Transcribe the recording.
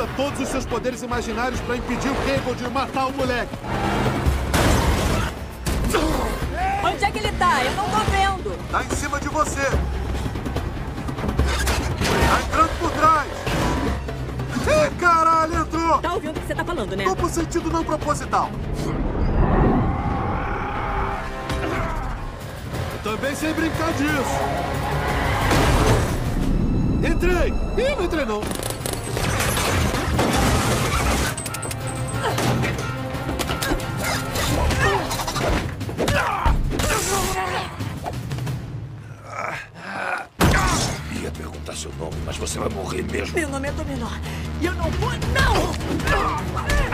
Usa todos os seus poderes imaginários pra impedir o Cable de matar o moleque. Onde é que ele tá? Eu não tô vendo. Tá em cima de você. Tá entrando por trás. Ih, caralho, entrou. Tá ouvindo o que você tá falando, né? Duplo sentido não proposital. Eu também sei brincar disso. Entrei. Ih, não entrei não. Ia perguntar seu nome, mas você vai morrer mesmo. Meu nome é Dominó. E eu não vou, não!